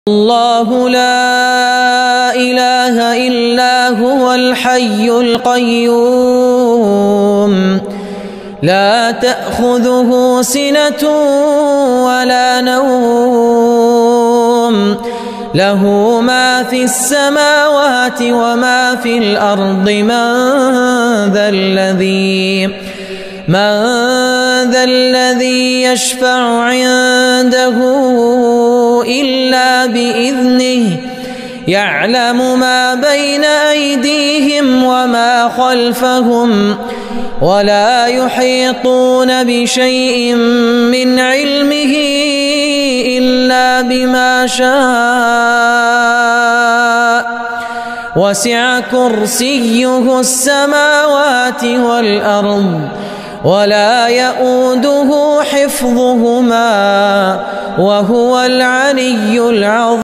الله لا إله إلا هو الحي القيوم لا تأخذه سنة ولا نوم له ما في السماوات وما في الأرض من ذا الذي يشفع عنده إلا بإذنه يعلم ما بين أيديهم وما خلفهم ولا يحيطون بشيء من علمه إلا بما شاء وسع كرسيه السماوات والأرض ولا يؤوده حفظهما وهو العلي العظيم.